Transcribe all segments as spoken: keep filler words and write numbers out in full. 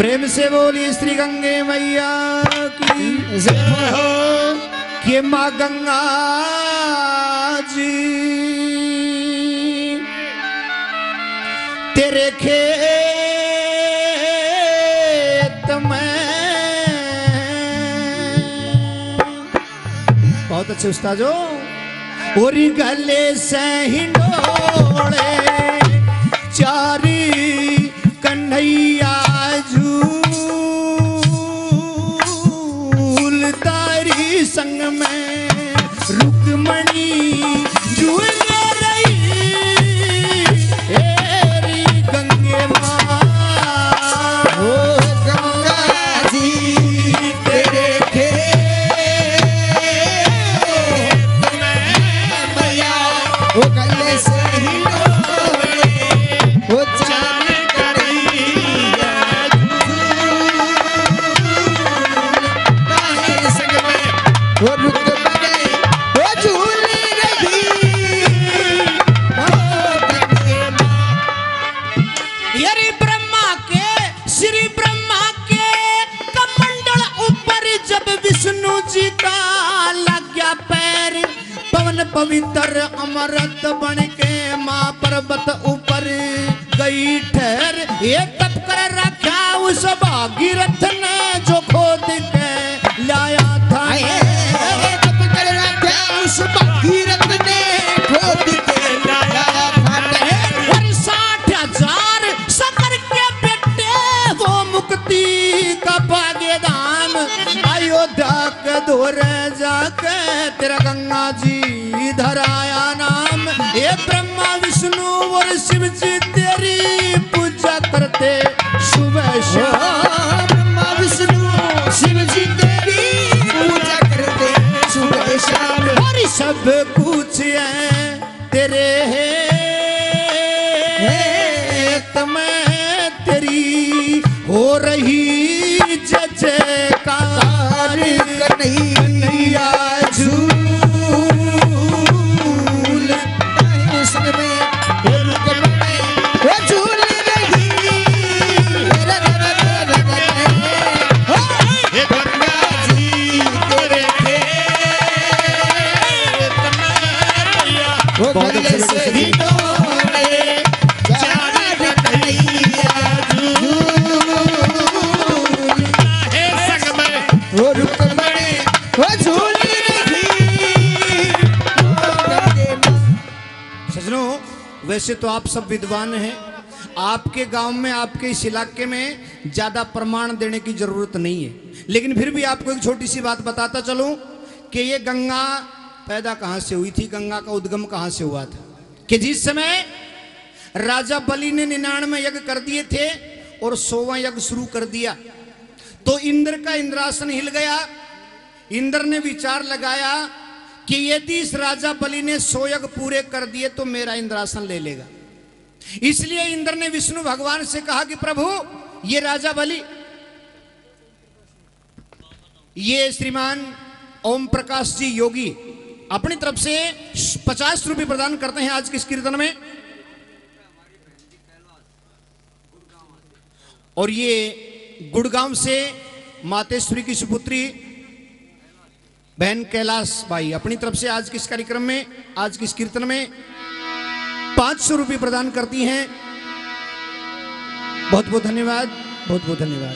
प्रेम से बोली श्री गंगे मैया की जय हो। कि माँ गंगा जी तेरे खेत में, बहुत अच्छे उस्ताद जो, और गले से हिंडोले चारी कन्हैया झूल तारी संग में रुक्मणी झूल रही हेरी गंगे माँ। ओ गंगा जी तेरे खेत में मैया ओ गले से हिंडोले ओ चार कन्हैया झूल संग में वो रुक्मणी वो झूल रही ओ गंगे माँ। यरी ब्रह्मा के श्री ब्रह्मा के कमंडल ऊपर जब विष्णु जी का लग गया पैर, पवन पवित्र अमृत बन के माँ पर्वत ऊपर गई ठहर। ये तप कर रखा उस भागीरथ ने जो खोद के लाया था। ये तप कर रखा उस भागीरथ ने खोद के लाया था। और साठ हजार सकर के बेटे वो मुक्ति का पागे धाम। अयोध्या के दौरे जाके तेरा गंगा जी धराया नाम। ये ब्रह्मा विष्णु और शिव जी तेरी पूजा करते सुबह शाम। ब्रह्मा विष्णु शिव जी तेरी पूजा करते सुबह शाम। और सब कुछ है तेरे हेत में तेरी हो रही जय जयकार। कन्हैया झूल संग में वो रुक्मणी वो झूल रही हे गंगा जी तेरे खेत में वो गले से हिंडोले चार कन्हैया झूल हे संग में वो रुक्मणी वो झूल रही ओ गंगे माँ। सजनों, वैसे तो आप सब विद्वान हैं, आपके गांव में आपके इस इलाके में ज्यादा प्रमाण देने की जरूरत नहीं है, लेकिन फिर भी आपको एक छोटी सी बात बताता चलूं कि ये गंगा पैदा कहां से हुई थी, गंगा का उद्गम कहां से हुआ था। कि जिस समय राजा बलि ने निन्यानवे यज्ञ कर दिए थे और सौवां यज्ञ शुरू कर दिया तो इंद्र का इंद्रासन हिल गया। इंद्र ने विचार लगाया कि यदि इस राजा बलि ने सौ यज्ञ पूरे कर दिए तो मेरा इंद्रासन ले लेगा। इसलिए इंद्र ने विष्णु भगवान से कहा कि प्रभु ये राजा बलि, ये श्रीमान ओम प्रकाश जी योगी अपनी तरफ से पचास रुपए प्रदान करते हैं आज के इस कीर्तन में। और ये गुड़गांव से मातेश्वरी की सुपुत्री बहन कैलाश भाई अपनी तरफ से आज के इस कार्यक्रम में, आज के इस कीर्तन में पांच सौ रुपये प्रदान करती हैं। बहुत बहुत धन्यवाद, बहुत बहुत धन्यवाद।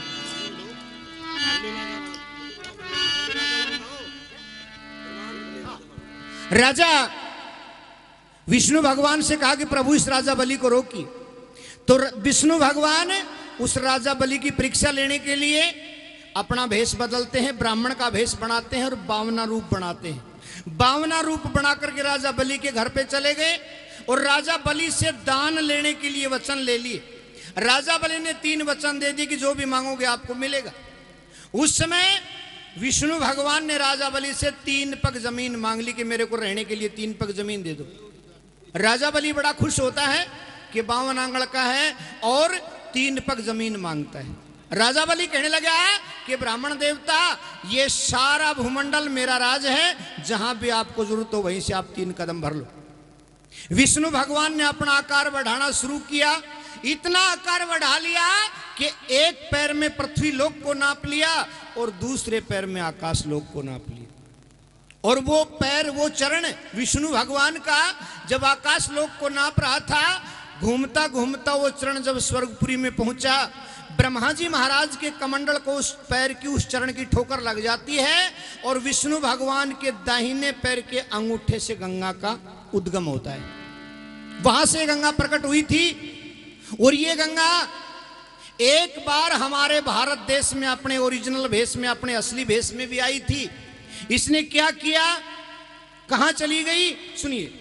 राजा विष्णु भगवान से कहा कि प्रभु इस राजा बलि को रोकी। तो विष्णु भगवान उस राजा बलि की परीक्षा लेने के लिए अपना भेष बदलते हैं, ब्राह्मण का भेष बनाते हैं और बावना रूप बनाते हैं। बावना रूप बना करके राजा बलि के घर पे चले गए और राजा बलि से दान लेने के लिए वचन ले लिए। राजा बलि ने तीन वचन दे दिए कि जो भी मांगोगे आपको मिलेगा। उस समय विष्णु भगवान ने राजा बलि से तीन पग जमीन मांग ली कि मेरे को रहने के लिए तीन पग जमीन दे दो। राजा बलि बड़ा खुश होता है कि बावन आंगण का है और तीन पग जमीन मांगता है। राजा बलि कहने लगा कि ब्राह्मण देवता ये सारा भूमंडल मेरा राज है, जहां भी आपको जरूरत हो वहीं से आप तीन कदम भर लो। विष्णु भगवान ने अपना आकार बढ़ाना शुरू किया, इतना आकार बढ़ा लिया कि एक पैर में पृथ्वी लोक को नाप लिया और दूसरे पैर में आकाश लोक को नाप लिया। और वो पैर, वो चरण विष्णु भगवान का जब आकाश लोक को नाप रहा था, घूमता घूमता वो चरण जब स्वर्गपुरी में पहुंचा, ब्रह्मा जी महाराज के कमंडल को उस पैर की, उस चरण की ठोकर लग जाती है और विष्णु भगवान के दाहिने पैर के अंगूठे से गंगा का उद्गम होता है। वहां से गंगा प्रकट हुई थी। और ये गंगा एक बार हमारे भारत देश में अपने ओरिजिनल भेष में, अपने असली भेष में भी आई थी। इसने क्या किया, कहां चली गई, सुनिए।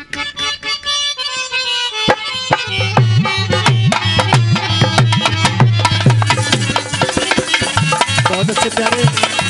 बहुत अच्छे प्यारे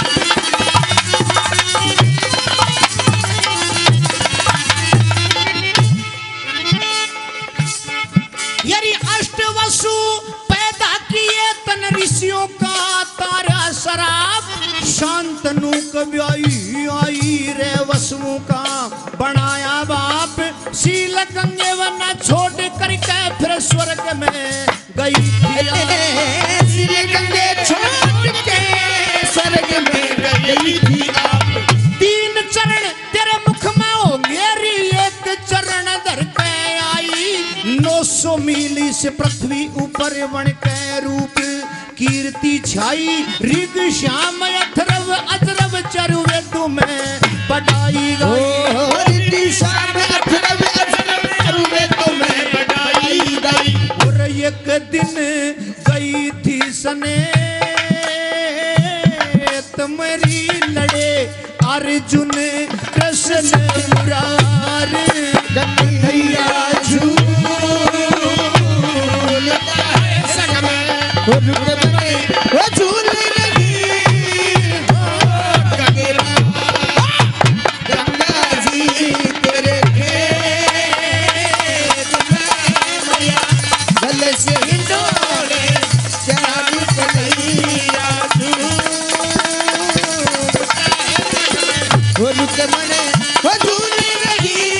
यदि अष्टवसु पैदा किए तन ऋषियों का तारा शराब, शांतनु कव्याई आई रे वसुओं का बनाया बाप, शील गंगे वरना छोड़ करके फिर स्वर्ग में गई थी। शील गंगे छोड़ के स्वर्ग में गई थी आप। तीन चरण तेरे मुख में हो मेरी एक चरण धर के आई, नौ सौ मीली से पृथ्वी ऊपर बन के रूप कीर्ति छाई, ऋग श्याम अथर्व अजरव चरुवेदों में बढ़ाई गई। ऋग श्याम अथर्व अजरव चरुवेदों में बढ़ाई गई। और एक दिन गई थी सने तुम्हारी लड़े अर्जुन कृष्ण मुरारी, कन्हैया झूलता है संग में वो झूल रही गंगा जी तेरे खेत में मैया गले से हिंडोले चारू कन्हैया वो रुक मने वो झूल रही।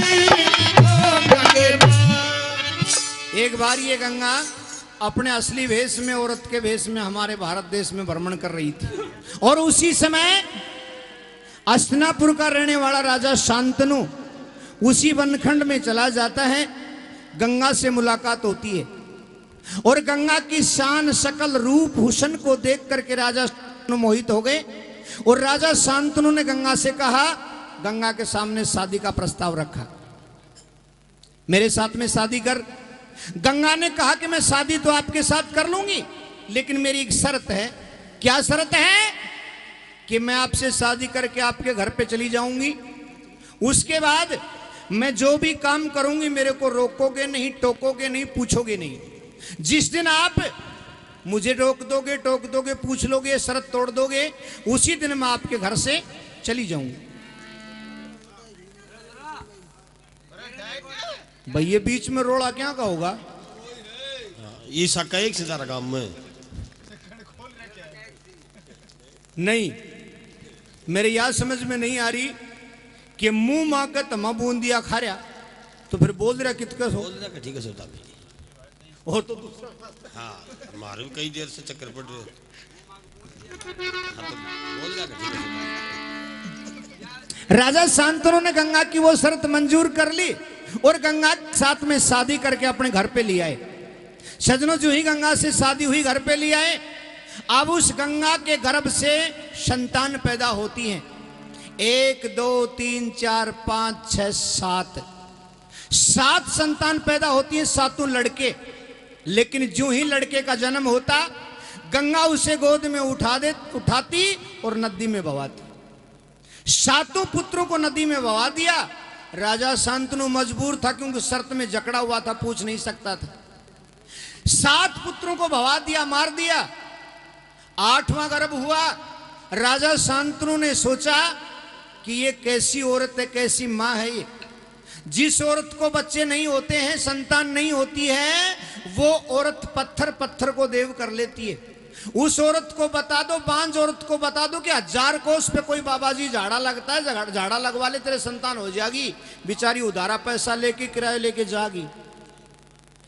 एक बार ये गंगा अपने असली वेश में, औरत के वेश में हमारे भारत देश में भ्रमण कर रही थी। और उसी समय हस्तिनापुर का रहने वाला राजा शांतनु उसी वनखंड में चला जाता है। गंगा से मुलाकात होती है और गंगा की शान, शकल, रूप, हुस्न को देख करके राजा मोहित हो गए। और राजा शांतनु ने गंगा से कहा, गंगा के सामने शादी का प्रस्ताव रखा, मेरे साथ में शादी कर। गंगा ने कहा कि मैं शादी तो आपके साथ कर लूंगी, लेकिन मेरी एक शर्त है। क्या शर्त है? कि मैं आपसे शादी करके आपके घर पे चली जाऊंगी, उसके बाद मैं जो भी काम करूंगी मेरे को रोकोगे नहीं, टोकोगे नहीं, पूछोगे नहीं। जिस दिन आप मुझे रोक दोगे, टोक दोगे, पूछ लोगे, शर्त तोड़ दोगे, उसी दिन मैं आपके घर से चली जाऊंगी। भाई ये बीच में रोड़ा क्या का होगा? ये सका एक से सारा काम में नहीं, मेरे याद समझ में नहीं आ रही कि मुंह मांगा तमा बूंदिया खा रहा तो फिर बोल रहा कितकस हो, बोल रहा कि ठीक है सोता भी और तो दूसरा हाँ मारे भी कई देर से चक्कर पड़ रहे, हाँ तो बोल रहा कि ठीक है सोता। राजा शांतनु ने गंगा की वो शर्त मंजूर कर ली और गंगा साथ में शादी करके अपने घर पे ले आए। सजनों, जो ही गंगा से शादी हुई घर पे ले आए। अब उस गंगा के गर्भ से संतान पैदा होती हैं। एक, दो, तीन, चार, पांच, छह, सात सात संतान पैदा होती हैं, सातों लड़के। लेकिन जो ही लड़के का जन्म होता, गंगा उसे गोद में उठा दे उठाती और नदी में बहाती। सातों पुत्रों को नदी में बहा दिया। राजा शांतनु मजबूर था क्योंकि शर्त में जकड़ा हुआ था, पूछ नहीं सकता था। सात पुत्रों को बहा दिया, मार दिया। आठवां गर्भ हुआ। राजा शांतनु ने सोचा कि ये कैसी औरत है, कैसी मां है ये। जिस औरत को बच्चे नहीं होते हैं, संतान नहीं होती है, वो औरत पत्थर पत्थर को देव कर लेती है। उस औरत को बता दो, बांझ औरत को बता दो कि हजार कोस पे कोई बाबा जी झाड़ा लगता है, झाड़ा लगवा ले, तेरे संतान हो जाएगी। बेचारी उधारा पैसा लेके, किराया लेके जागी।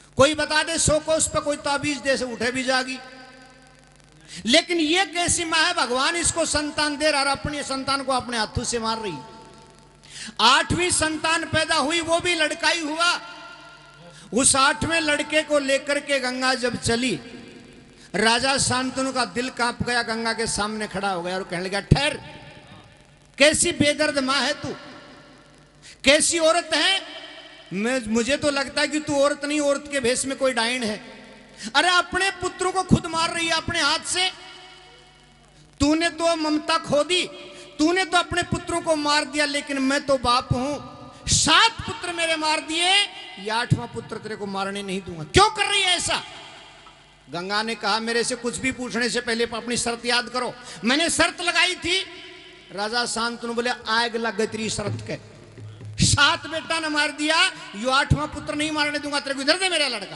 कोई बता दे सौ कोस पे कोई ताबीज दे से उठे भी जागी। लेकिन ये कैसी माँ है, भगवान इसको संतान दे रहा और अपनी संतान को अपने हाथों से मार रही। आठवीं संतान पैदा हुई, वो भी लड़का ही हुआ। उस आठवें लड़के को लेकर के गंगा जब चली, राजा शांतनु का दिल कांप गया, गंगा के सामने खड़ा हो गया और कहने लगा, ठहर, कैसी बेदर्द मां है तू, कैसी औरत है। मैं मुझे तो लगता है कि तू औरत नहीं, औरत के भेष में कोई डायन है। अरे अपने पुत्रों को खुद मार रही है अपने हाथ से। तूने तो ममता खो दी, तूने तो अपने पुत्रों को मार दिया, लेकिन मैं तो बाप हूं, सात पुत्र मेरे मार दिए, ये आठवां पुत्र तेरे को मारने नहीं दूंगा। क्यों कर रही है ऐसा? गंगा ने कहा, मेरे से कुछ भी पूछने से पहले अपनी शर्त याद करो। मैंने शर्त लगाई थी। राजा शांतनु बोले, आग लग गई तेरी शर्त के, सात बेटा ने मार दिया, यो आठवां पुत्र नहीं मारने दूंगा तेरे को, इधर दे मेरा लड़का।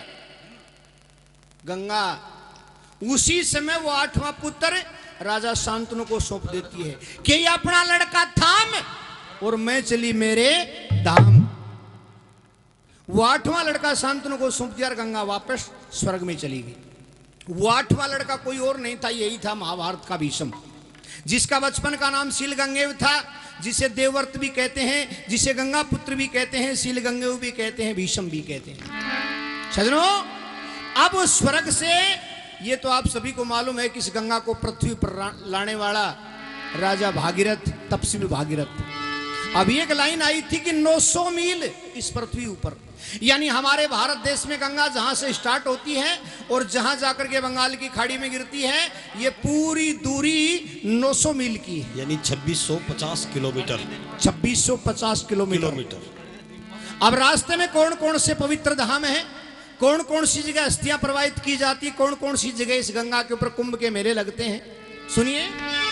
गंगा उसी समय वो आठवां पुत्र राजा शांतनु को सौंप देती है कि ये अपना लड़का थाम और मैं चली मेरे धाम। वो आठवां लड़का शांतनु को सौंप दिया और गंगा वापस स्वर्ग में चली गई। वो आठवां लड़का कोई और नहीं था, यही था महाभारत का भीष्म, जिसका बचपन का नाम शील गंगेव था, जिसे देवव्रत भी कहते हैं, जिसे गंगा पुत्र भी कहते हैं, शील गंगेव भी कहते हैं, भीष्म भी कहते हैं। सजनों, अब उस स्वर्ग से, ये तो आप सभी को मालूम है कि इस गंगा को पृथ्वी पर लाने वाला राजा भागीरथ, तपस्वी भागीरथ। अब एक लाइन आई थी कि नौ सौ मील इस पृथ्वी ऊपर, यानी हमारे भारत देश में गंगा जहां से स्टार्ट होती है और जहां जाकर के बंगाल की खाड़ी में गिरती है, ये पूरी दूरी नौ सौ मील की है, यानी छब्बीस सौ पचास किलोमीटर। छब्बीस सौ पचास किलोमीटर किलोमीटर। अब रास्ते में कौन कौन से पवित्र धाम है, कौन कौन सी जगह अस्थियां प्रवाहित की जाती है, कौन कौन सी जगह इस गंगा के ऊपर कुंभ के मेले लगते हैं, सुनिए।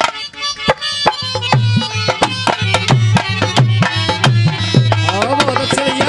बहुत अच्छे भैया।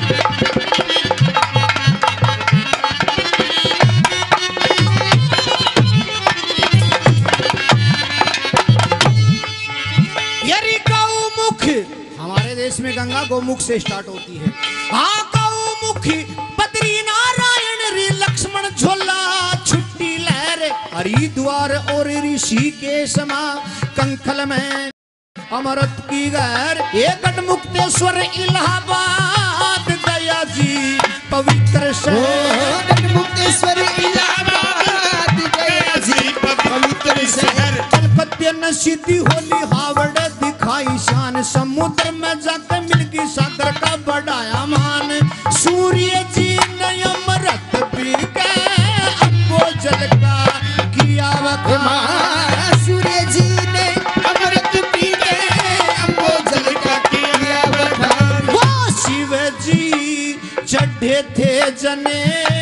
गौमुख, हमारे देश में गंगा गौमुख से स्टार्ट होती है। हाँ, गौमुख बद्री नारायण रे लक्ष्मण झोला छुट्टी लहर हरिद्वार और ऋषिकेश मां कंखल में अमृत की गैर, एक मुक्तेश्वर इलाहाबाद दया जी पवित्र शहर, मुक्तेश्वर इलाहाबाद दया जी पवित्र शहर। कलकत्ते न सीधी होली हावड़ दिखाई शान, समुद्र में जाकर मिलगी सागर का बढ़ाया मान, सूर्य जी ने अमृत पी के अम्बो जल का किया वखान, सूर्य जी ने अमृत पी के अम्बो जल का किया वखान। वो शिव जी चढ़े थे जने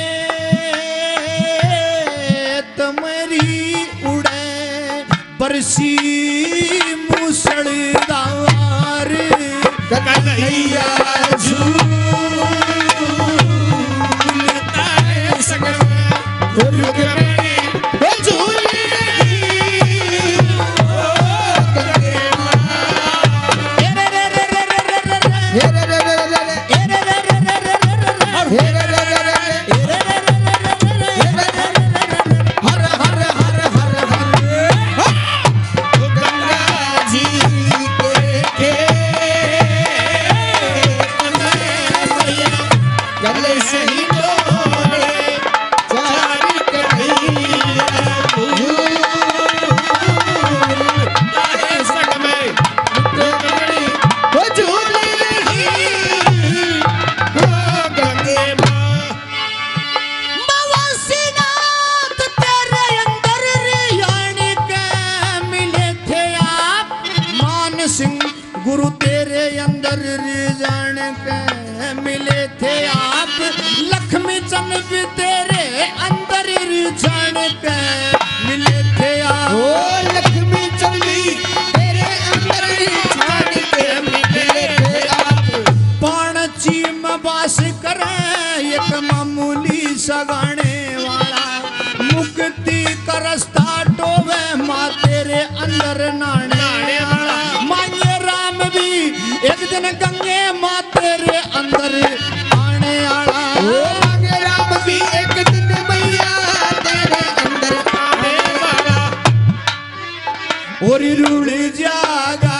तुम्हारी उड़े बरसी मूसलधार, कन्हैया झूलता है सगर गुरु तेरे अंदर जान के मिले थे आप, लक्ष्मी चंद भी तेरे अंदर जान के मिले थे आप, ओ लक्ष्मी चंद भी तेरे अंदर जान के मिले थे आप। पाणची में बास करे एक मामूली सगाने वाला, मुक्ति का रास्ता टोवे माँ तेरे अंदर नाने वाला, मांगे राम भी एक दिन गंगे माँ तेरे अंदर आने आला, मांगे राम और रुड़ जागा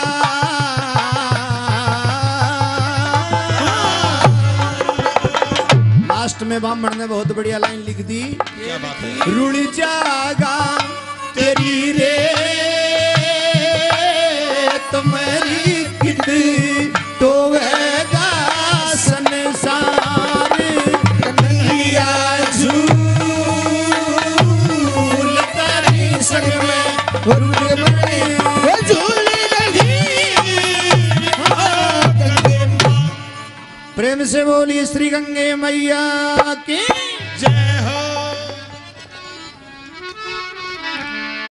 लास्ट में ब्राह्मण ने बहुत बढ़िया लाइन लिख दी क्या बात है रुड़ जागा तेरी रे तुम्हारी कित तो वेगा संसार कन्हैया झूल तारी संग में रुड़ बने वो झूल रही प्रेम से बोली श्री गंगे मैया की